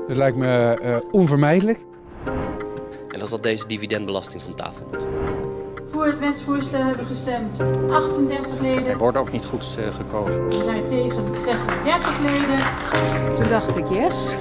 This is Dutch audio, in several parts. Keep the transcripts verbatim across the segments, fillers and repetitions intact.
Dat lijkt me uh, onvermijdelijk. En als dat deze dividendbelasting van tafel moet. Voor het wetsvoorstel hebben gestemd achtendertig leden. Er wordt ook niet goed uh, gekozen. Daartegen zesendertig leden. Toen dacht ik yes.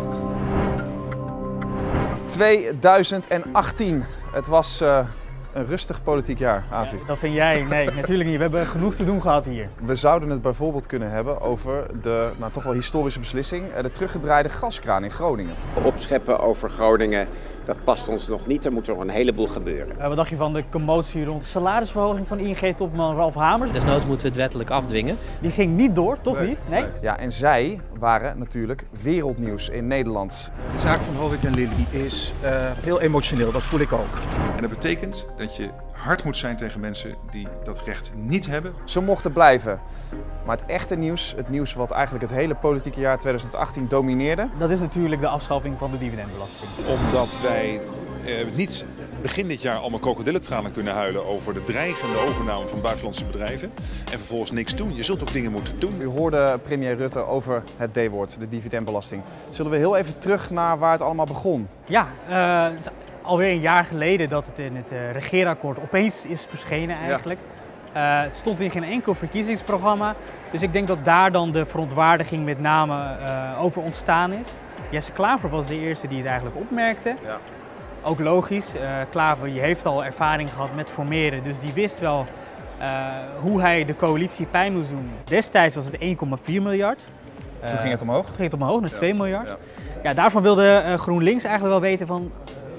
tweeduizend achttien. Het was uh, een rustig politiek jaar, Avi. Ja, dat vind jij? Nee, natuurlijk niet. We hebben genoeg te doen gehad hier. We zouden het bijvoorbeeld kunnen hebben over de nou, toch wel historische beslissing, de teruggedraaide gaskraan in Groningen. Opscheppen over Groningen, dat past ons nog niet. Er moet nog een heleboel gebeuren. Uh, wat dacht je van de commotie rond de salarisverhoging van I N G-topman Ralf Hamers? Desnoods moeten we het wettelijk afdwingen. Die ging niet door, toch nee, niet? Nee? nee? Ja, en zij waren natuurlijk wereldnieuws in Nederland. De zaak van Hovik en Lily is uh, heel emotioneel, dat voel ik ook. En dat betekent dat je hard moet zijn tegen mensen die dat recht niet hebben. Ze mochten blijven. Maar het echte nieuws, het nieuws wat eigenlijk het hele politieke jaar tweeduizend achttien domineerde... Dat is natuurlijk de afschaffing van de dividendbelasting. Omdat wij eh, niet begin dit jaar allemaal krokodillentranen kunnen huilen over de dreigende overname van buitenlandse bedrijven. En vervolgens niks doen. Je zult ook dingen moeten doen. U hoorde premier Rutte over het D-woord, de dividendbelasting. Zullen we heel even terug naar waar het allemaal begon? Ja, uh, het is alweer een jaar geleden dat het in het uh, regeerakkoord opeens is verschenen eigenlijk. Ja. Uh, het stond in geen enkel verkiezingsprogramma, dus ik denk dat daar dan de verontwaardiging met name uh, over ontstaan is. Jesse Klaver was de eerste die het eigenlijk opmerkte. Ja. Ook logisch, uh, Klaver die heeft al ervaring gehad met formeren, dus die wist wel uh, hoe hij de coalitie pijn moest doen. Destijds was het één komma vier miljard. Uh, Toen ging het omhoog? Toen ging het omhoog naar ja. twee miljard. Ja. Ja, daarvan wilde uh, GroenLinks eigenlijk wel weten van...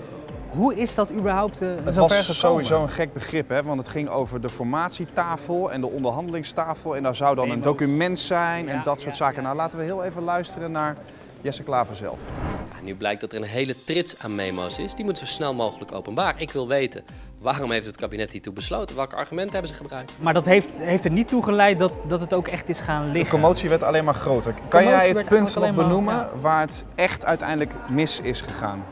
Hoe is dat überhaupt uh, het zo ver gekomen? Het was sowieso een gek begrip, hè? Want het ging over de formatietafel en de onderhandelingstafel. En daar zou dan Memo's. een document zijn en ja, dat soort ja, zaken. Ja. Nou, laten we heel even luisteren naar Jesse Klaver zelf. Ja, nu blijkt dat er een hele trits aan memo's is. Die moeten zo snel mogelijk openbaar. Ik wil weten, waarom heeft het kabinet hiertoe besloten? Welke argumenten hebben ze gebruikt? Maar dat heeft, heeft er niet toe geleid dat, dat het ook echt is gaan liggen. De commotie werd alleen maar groter. Kan jij het punt nog benoemen maar, ja. waar het echt uiteindelijk mis is gegaan?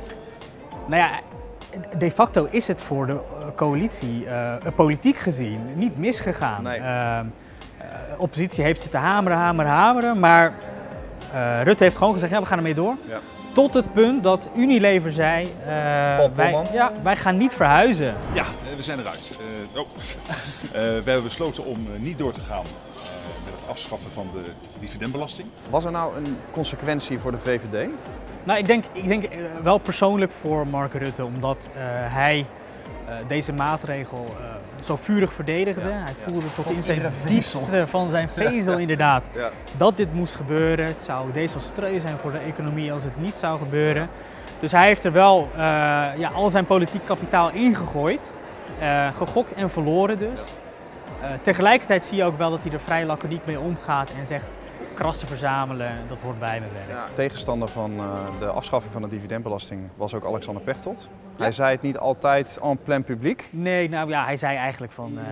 Nou ja, de facto is het voor de coalitie, uh, politiek gezien, niet misgegaan. Nee. Uh, uh, oppositie heeft zitten hameren, hameren, hameren, maar uh, Rutte heeft gewoon gezegd, ja, we gaan ermee door. Ja. Tot het punt dat Unilever zei, uh, wij, ja, wij gaan niet verhuizen. Ja, we zijn eruit. Uh, oh. uh, we hebben besloten om niet door te gaan uh, met het afschaffen van de dividendbelasting. Was er nou een consequentie voor de V V D? Nou, ik denk, ik denk wel persoonlijk voor Mark Rutte, omdat uh, hij uh, deze maatregel uh, zo vurig verdedigde. Ja, hij voelde ja. tot, tot in zijn diepste van zijn vezel ja. inderdaad ja. dat dit moest gebeuren. Het zou desastreux zijn voor de economie als het niet zou gebeuren. Ja. Dus hij heeft er wel uh, ja, al zijn politiek kapitaal ingegooid, uh, gegokt en verloren dus. Ja. Uh, tegelijkertijd zie je ook wel dat hij er vrij laconiek mee omgaat en zegt... krassen verzamelen, dat hoort bij mijn werk. Ja. Tegenstander van uh, de afschaffing van de dividendbelasting was ook Alexander Pechtold. Ja. Hij zei het niet altijd en plein publiek. Nee, nou ja, hij zei eigenlijk van... Uh,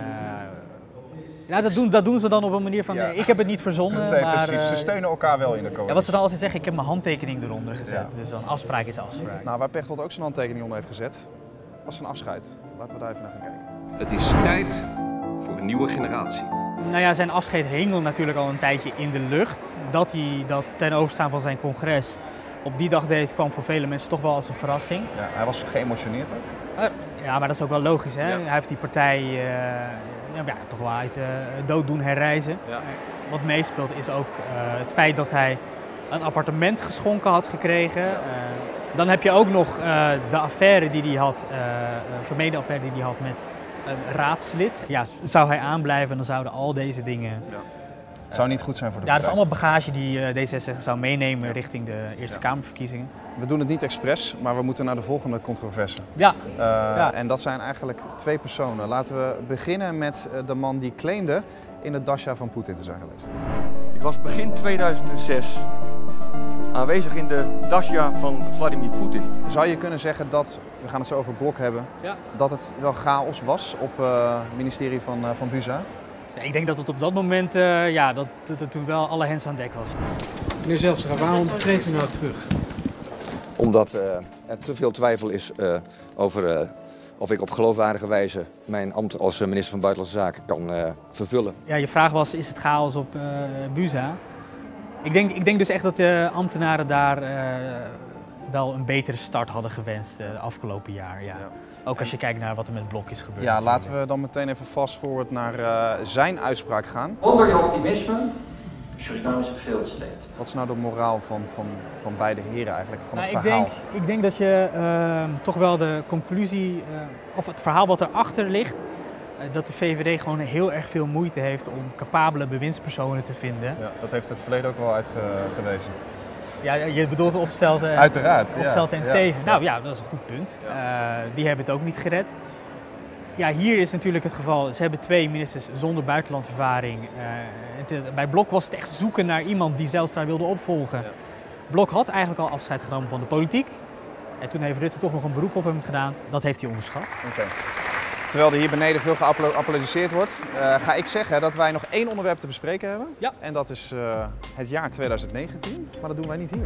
ja, dat doen, dat doen ze dan op een manier van, ja. ik heb het niet verzonnen. Nee, maar, precies. Ze steunen elkaar wel in de coalitie. Ja, wat ze dan altijd zeggen, ik heb mijn handtekening eronder gezet. Ja. Dus dan afspraak is afspraak. Nou, waar Pechtold ook zijn handtekening onder heeft gezet, was zijn afscheid. Laten we daar even naar gaan kijken. Het is tijd voor een nieuwe generatie. Nou ja, zijn afscheid hing natuurlijk al een tijdje in de lucht. Dat hij dat ten overstaan van zijn congres op die dag deed, kwam voor vele mensen toch wel als een verrassing. Ja, hij was geëmotioneerd ook. Uh, ja, maar dat is ook wel logisch, hè? Ja. Hij heeft die partij uh, ja, toch wel uit uh, dood doen herrijzen. Ja. Wat meespeelt is ook uh, het feit dat hij een appartement geschonken had gekregen. Ja. Uh, dan heb je ook nog uh, de affaire die hij had, uh, vermeende affaire die hij had met een raadslid. Ja, zou hij aanblijven, dan zouden al deze dingen... Ja. Het zou niet goed zijn voor de Ja, partij. dat is allemaal bagage die uh, D zesenzestig zou meenemen ja. richting de Eerste ja. Kamerverkiezingen. We doen het niet expres, maar we moeten naar de volgende controverse. Ja. Uh, ja. En dat zijn eigenlijk twee personen. Laten we beginnen met de man die claimde in het dasja van Poetin te zijn geweest. Ik was begin tweeduizend zes aanwezig in de dasja van Vladimir Poetin. Zou je kunnen zeggen dat, we gaan het zo over Blok hebben, ja. dat het wel chaos was op het uh, ministerie van, uh, van Buza? Ja, ik denk dat het op dat moment, uh, ja, dat, dat het toen wel alle hens aan dek was. Meneer Zijlstra, waarom treedt u nou terug? Omdat uh, er te veel twijfel is uh, over uh, of ik op geloofwaardige wijze mijn ambt als minister van Buitenlandse Zaken kan uh, vervullen. Ja, je vraag was, is het chaos op uh, Buza? Ik denk, ik denk dus echt dat de ambtenaren daar uh, wel een betere start hadden gewenst uh, afgelopen jaar. Ja. Ja. Ook als je kijkt naar wat er met Blok is gebeurd. Ja, natuurlijk. laten we dan meteen even fast forward naar uh, zijn uitspraak gaan. Onder je optimisme, Suriname is een failed state. Wat is nou de moraal van, van, van beide heren eigenlijk, van nou, het ik verhaal? denk, ik denk dat je uh, toch wel de conclusie, uh, of het verhaal wat erachter ligt, uh, dat de V V D gewoon heel erg veel moeite heeft om capabele bewindspersonen te vinden. Ja, dat heeft het verleden ook wel uitgewezen. Ja, je bedoelt Opstelten, Uiteraard, Opstelten ja. en Teven. Ja. Nou ja, dat is een goed punt. Ja. Uh, die hebben het ook niet gered. Ja, hier is natuurlijk het geval, ze hebben twee ministers zonder buitenlandservaring. Uh, het, bij Blok was het echt zoeken naar iemand die Zijlstra wilde opvolgen. Ja. Blok had eigenlijk al afscheid genomen van de politiek. En toen heeft Rutte toch nog een beroep op hem gedaan. Dat heeft hij onderschat. Okay. Terwijl er hier beneden veel geapplaudisseerd wordt, uh, ga ik zeggen dat wij nog één onderwerp te bespreken hebben. Ja. En dat is uh, het jaar twintig negentien, maar dat doen wij niet hier.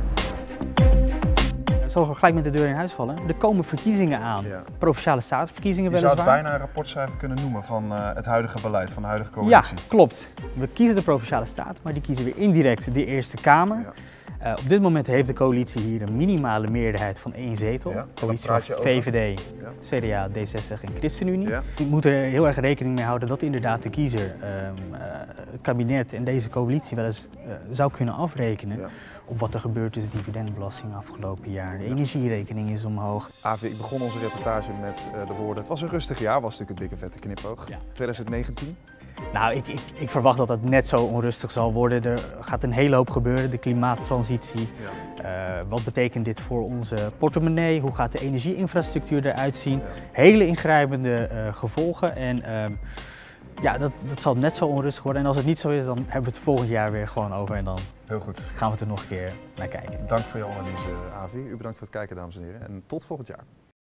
Ik zal gelijk met de deur in huis vallen. Er komen verkiezingen aan. Ja. Provinciale statenverkiezingen weliswaar. Je zou het bijna een rapportcijfer kunnen noemen van uh, het huidige beleid, van de huidige coalitie. Ja, klopt. We kiezen de Provinciale Staten, maar die kiezen weer indirect de Eerste Kamer. Ja. Uh, op dit moment heeft de coalitie hier een minimale meerderheid van één zetel. Ja, coalitie van V V D, ja. C D A, D zestig en ChristenUnie. Ja. We moeten er heel erg rekening mee houden dat inderdaad de kiezer um, uh, het kabinet en deze coalitie wel eens uh, zou kunnen afrekenen. Ja. Op wat er gebeurt is dividendbelasting afgelopen jaar. De energierekening is omhoog. Avi, ik begon onze reportage met uh, de woorden: het was een rustig jaar, was natuurlijk een dikke vette knipoog. Ja. twintig negentien. Nou, ik, ik, ik verwacht dat het net zo onrustig zal worden. Er gaat een hele hoop gebeuren, de klimaattransitie. Ja. Uh, wat betekent dit voor onze portemonnee? Hoe gaat de energieinfrastructuur eruit zien? Ja. Hele ingrijpende uh, gevolgen. En uh, ja, dat, dat zal net zo onrustig worden. En als het niet zo is, dan hebben we het volgend jaar weer gewoon over. En dan Heel goed. gaan we er nog een keer naar kijken. Dank voor je analyse, Avi. U bedankt voor het kijken, dames en heren. En tot volgend jaar.